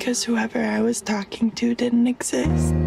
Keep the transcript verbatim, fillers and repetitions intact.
because whoever I was talking to didn't exist.